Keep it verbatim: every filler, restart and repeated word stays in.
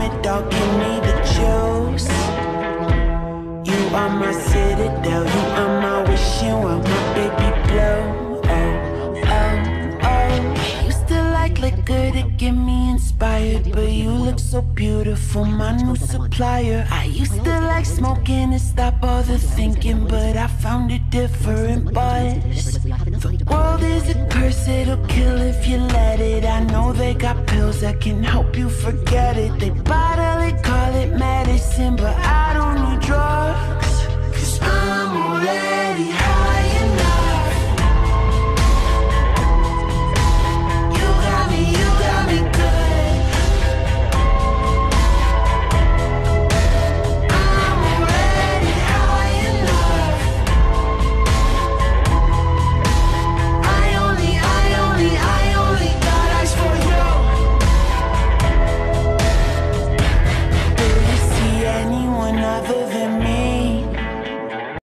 dog, give me the juice. You are my citadel, you are my wishing well, my baby blue. Oh, oh, oh. Used to like liquor to get me inspired, but you look so beautiful, my new supplier. I used to like smoking to stop all the thinking, but I found a different buzz. The world is a curse, it'll kill if you let it. I know they got pills that can help you forget it. They bodily call it medicine, but I don't need drugs, 'cause I'm alright.